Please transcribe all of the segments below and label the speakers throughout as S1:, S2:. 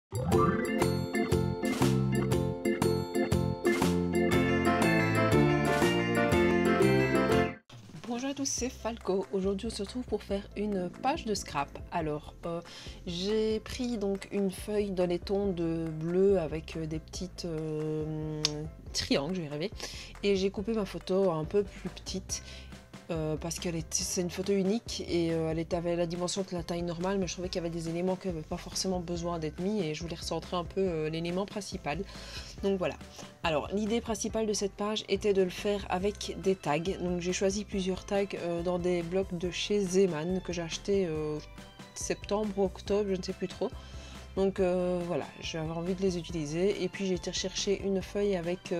S1: Bonjour à tous, c'est Falco. Aujourd'hui on se retrouve pour faire une page de scrap. Alors j'ai pris donc une feuille dans les tons de bleu avec des petites triangles, je vais y arriver, et j'ai coupé ma photo un peu plus petite. Parce que c'est une photo unique et elle avait la dimension de la taille normale, mais je trouvais qu'il y avait des éléments qui n'avaient pas forcément besoin d'être mis et je voulais recentrer un peu l'élément principal. Donc voilà. Alors l'idée principale de cette page était de le faire avec des tags. Donc j'ai choisi plusieurs tags dans des blocs de chez Zeman que j'ai acheté septembre ou octobre, je ne sais plus trop. Donc voilà, j'avais envie de les utiliser et puis j'ai été chercher une feuille avec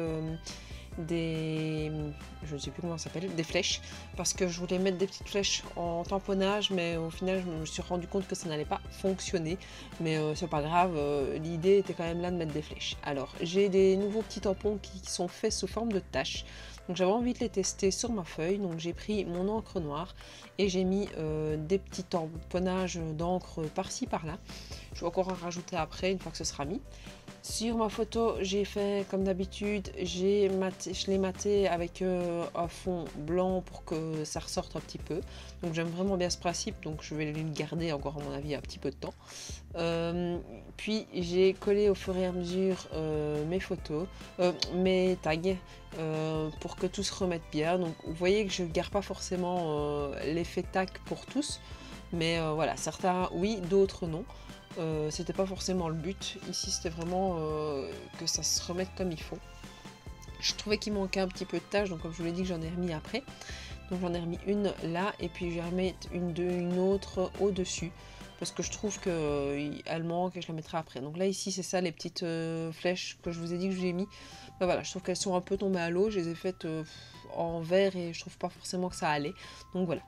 S1: je ne sais plus comment ça s'appelle, des flèches, parce que je voulais mettre des petites flèches en tamponnage, mais au final je me suis rendu compte que ça n'allait pas fonctionner, mais c'est pas grave, l'idée était quand même là de mettre des flèches. Alors j'ai des nouveaux petits tampons qui sont faits sous forme de taches, donc j'avais envie de les tester sur ma feuille, donc j'ai pris mon encre noire et j'ai mis des petits tamponnages d'encre par-ci par-là. Je vais encore en rajouter après une fois que ce sera mis. Sur ma photo, j'ai fait comme d'habitude, je l'ai maté avec un fond blanc pour que ça ressorte un petit peu. Donc j'aime vraiment bien ce principe, donc je vais le garder encore à mon avis un petit peu de temps. Puis j'ai collé au fur et à mesure mes photos, mes tags, pour que tout se remette bien. Donc vous voyez que je ne garde pas forcément l'effet tag pour tous, mais voilà, certains oui, d'autres non. C'était pas forcément le but, ici c'était vraiment que ça se remette comme il faut. Je trouvais qu'il manquait un petit peu de tâches, donc comme je vous l'ai dit que j'en ai remis après. Donc j'en ai remis une là et puis je vais remettre une autre au dessus parce que je trouve qu'elle manque et je la mettrai après. Donc là ici c'est ça les petites flèches que je vous ai dit que je vous ai mis. Ben voilà, je trouve qu'elles sont un peu tombées à l'eau, je les ai faites en vert et je trouve pas forcément que ça allait. Donc voilà.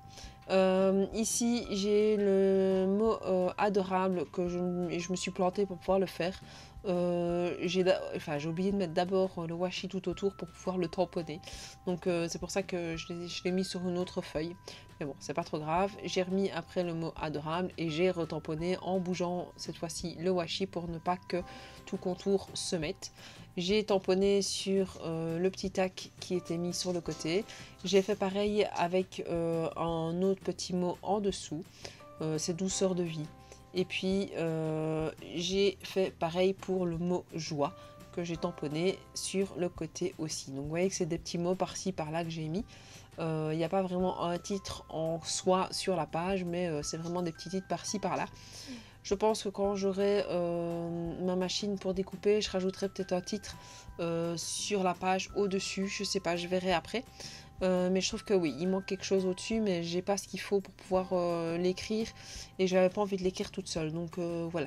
S1: Ici j'ai le mot adorable que je me suis plantée pour pouvoir le faire. J'ai oublié de mettre d'abord le washi tout autour pour pouvoir le tamponner, donc c'est pour ça que je l'ai mis sur une autre feuille, mais bon c'est pas trop grave. J'ai remis après le mot adorable et j'ai retamponné en bougeant cette fois-ci le washi pour ne pas que tout contour se mette. J'ai tamponné sur le petit tac qui était mis sur le côté. J'ai fait pareil avec un autre petit mot en dessous, c'est douceur de vie. Et puis j'ai fait pareil pour le mot joie que j'ai tamponné sur le côté aussi. Donc vous voyez que c'est des petits mots par-ci par-là que j'ai mis. Il n'y a pas vraiment un titre en soi sur la page, mais c'est vraiment des petits titres par-ci par-là. Je pense que quand j'aurai ma machine pour découper, je rajouterai peut-être un titre sur la page au-dessus. Je sais pas, je verrai après. Mais je trouve que oui, il manque quelque chose au-dessus, mais j'ai pas ce qu'il faut pour pouvoir l'écrire et j'avais pas envie de l'écrire toute seule, donc voilà.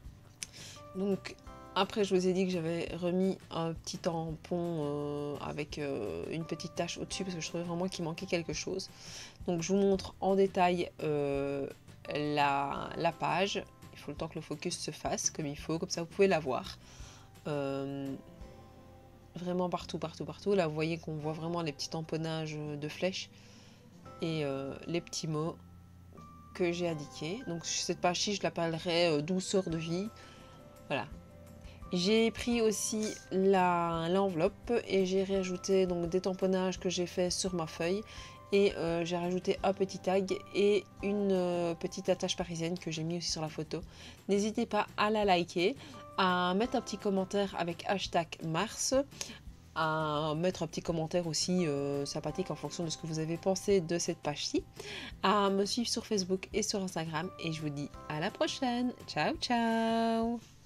S1: Donc après je vous ai dit que j'avais remis un petit tampon avec une petite tache au-dessus parce que je trouvais vraiment qu'il manquait quelque chose. Donc je vous montre en détail la page. Il faut le temps que le focus se fasse comme il faut, comme ça vous pouvez la voir. Vraiment partout, partout, partout. Là, vous voyez qu'on voit vraiment les petits tamponnages de flèches et les petits mots que j'ai indiqués. Donc cette page-ci, je l'appellerai douceur de vie. Voilà. J'ai pris aussi l'enveloppe et j'ai rajouté donc des tamponnages que j'ai fait sur ma feuille. Et j'ai rajouté un petit tag et une petite attache parisienne que j'ai mis aussi sur la photo. N'hésitez pas à la liker, à mettre un petit commentaire avec hashtag Mars, à mettre un petit commentaire aussi sympathique en fonction de ce que vous avez pensé de cette page-ci, à me suivre sur Facebook et sur Instagram et je vous dis à la prochaine. Ciao ciao.